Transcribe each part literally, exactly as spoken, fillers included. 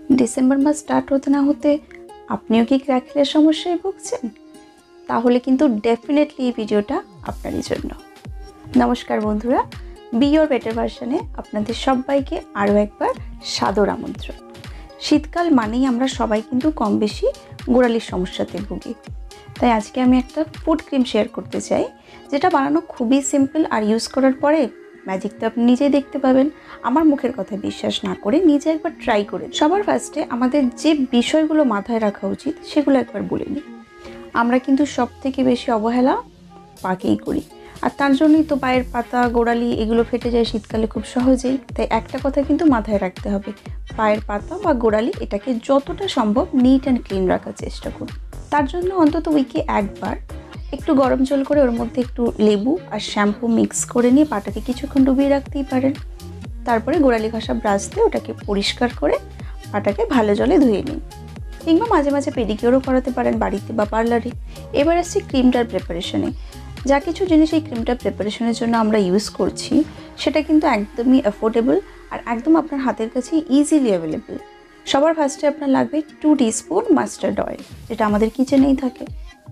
December মাস start হতে না হতে আপনিও কি ক্র্যাক হিলের সমস্যায় ভুগছেন? তাহলে কিন্তু ডেফিনেটলি এই ভিডিওটা আপনারই জন্য। নমস্কার বন্ধুরা, বি ইয়োর বেটার ভার্সনে আপনাদের সবাইকে আরও একবার সাদর আমন্ত্রণ। শীতকাল মানেই আমরা সবাই কিন্তু কম বেশি গোড়ালির সমস্যাতে ভুগি। তাই আজকে আমি একটা ফুড ক্রিম শেয়ার করতে চাই, যেটা বানানো খুবই সিম্পল আর ইউজ করার পরে ম্যাজিক তো আপনি নিজেই দেখতে পাবেন। আমার মুখের কথা বিশ্বাস না করে নিজে একবার ট্রাই করে। সবার ফার্স্টে আমাদের যে বিষয়গুলো মাথায় রাখা উচিত সেগুলো একবার বলে নিই। আমরা কিন্তু সব থেকে বেশি অবহেলা পাকেই করি, আর তার জন্যই তো পায়ের পাতা, গোড়ালি এগুলো ফেটে যায় শীতকালে খুব সহজেই। তাই একটা কথা কিন্তু মাথায় রাখতে হবে, পায়ের পাতা বা গোড়ালি এটাকে যতটা সম্ভব নিট অ্যান্ড ক্লিন রাখার চেষ্টা করুন। তার জন্য অন্তত উইকে একবার একটু গরম জল করে ওর মধ্যে একটু লেবু আর শ্যাম্পু মিক্স করে নিয়ে পাটাকে কিছুক্ষণ ডুবিয়ে রাখতেই পারেন। তারপরে গোড়ালি ঘষা ব্রাশ দিয়ে ওটাকে পরিষ্কার করে পাটাকে ভালো জলে ধুয়ে নিন, কিংবা মাঝে মাঝে পেডিকিওরও করাতে পারেন বাড়িতে বা পার্লারে। এবার আসছি ক্রিমটার প্রিপারেশনে। যা কিছু জিনিস এই ক্রিমটার প্রিপারেশনের জন্য আমরা ইউজ করছি সেটা কিন্তু একদমই অ্যাফোর্ডেবল আর একদম আপনার হাতের কাছে ইজিলি অ্যাভেলেবল। সবার ফার্স্টে আপনার লাগবে টু টিস্পুন মাস্টার্ড অয়েল, যেটা আমাদের কিচেনেই থাকে।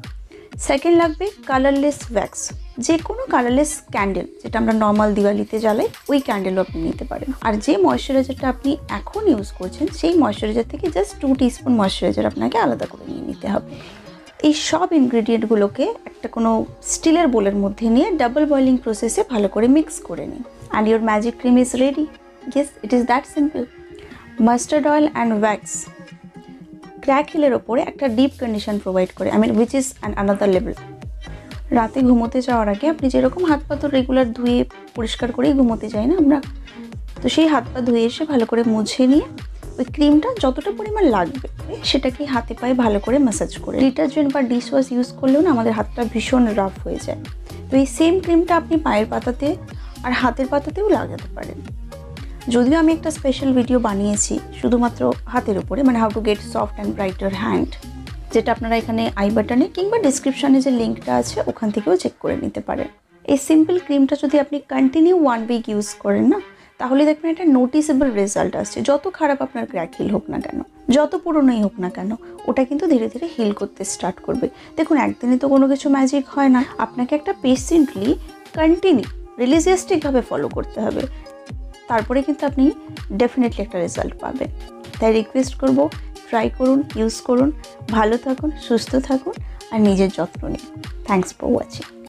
সেকেন্ড লাগবে কালারলেস ওয়্যাক্স, যে কোনো কালারলেস ক্যান্ডেল, যেটা আমরা নর্মাল দিওয়ালিতে জ্বালাই ওই ক্যান্ডেলও আপনি নিতে পারেন। আর যে ময়শ্চারাইজারটা আপনি এখন ইউজ করছেন সেই ময়শ্চারাইজার থেকে জাস্ট টু টিস্পুন ময়শ্চারাইজার আপনাকে আলাদা করে নিয়ে নিতে হবে। এই সব ইনগ্রিডিয়েন্টগুলোকে একটা কোনো স্টিলের বোলের মধ্যে নিয়ে ডাবল বয়েলিং প্রসেসে ভালো করে মিক্স করে নিন। And your magic cream is ready. Yes, it is that simple. Mustard oil and wax crack হিলের ওপরে একটা ডিপ কন্ডিশন প্রোভাইড করে, I mean which is an another level. রাতে ঘুমোতে যাওয়ার আগে আপনি যেরকম হাত পা তো রেগুলার ধুয়ে পরিষ্কার করেই ঘুমোতে যাই না আমরা, তো সেই হাত পা ধুয়ে এসে ভালো করে মুছে নিয়ে ওই ক্রিমটা যতটা পরিমাণ লাগবে সেটাকে হাতে পায়ে ভালো করে ম্যাসাজ করে। ডিটারজেন্ট বা ডিশ ওয়াশ ইউজ করলেও না আমাদের হাতটা ভীষণ রাফ হয়ে যায়। তো এই সেম ক্রিমটা আপনি পায়ের পাতাতে আর হাতের পাতাতেও লাগাতে পারেন। যদিও আমি একটা স্পেশাল ভিডিও বানিয়েছি শুধুমাত্র হাতের উপরে, মানে how to get soft and brighter hand, যেটা আপনারা এখানে আই বাটনে কিংবা ডিসক্রিপশানে যে লিঙ্কটা আছে ওখান থেকেও চেক করে নিতে পারেন। এই সিম্পল ক্রিমটা যদি আপনি কন্টিনিউ ওয়ান উইক ইউজ করেন না, তাহলে দেখবেন একটা নোটিসেবল রেজাল্ট আসছে। যত খারাপ আপনার ক্র্যাক হিল হোক না কেন, যত পুরনোই হোক না কেন, ওটা কিন্তু ধীরে ধীরে হিল করতে স্টার্ট করবে। দেখুন, একদিনে তো কোনো কিছু ম্যাজিক হয় না, আপনাকে একটা পেশেন্টলি কন্টিনিউ রিলিজিয়াসটিকভাবে ফলো করতে হবে, তারপরে কিন্তু আপনি ডেফিনেটলি একটা রেজাল্ট পাবেন। তাই রিকোয়েস্ট করব, ট্রাই করুন, ইউজ করুন, ভালো থাকুন, সুস্থ থাকুন আর নিজের যত্ন নিন। Thanks for watching.